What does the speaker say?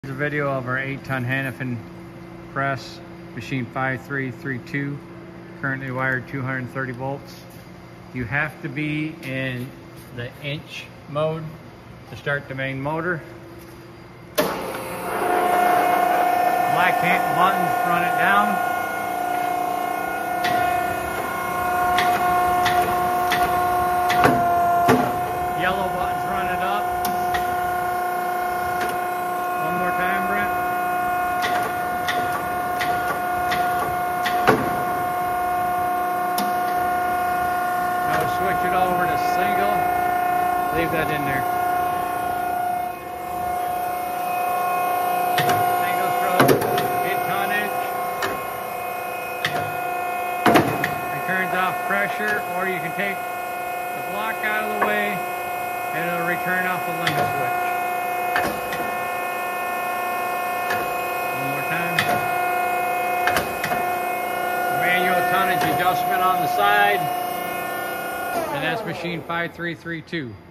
Here's a video of our 8-ton Hannifin press, machine 5332, currently wired 230 volts. You have to be in the inch mode to start the main motor. Black buttons run it down. Yellow buttons run it up. One more time, Brent. Now switch it over to single. Leave that in there. Single stroke, 8 tonnage. It turns off pressure, or you can take the block out of the way and it'll return off the limit switch. One more time. Manual tonnage adjustment on the side, and that's machine 5332.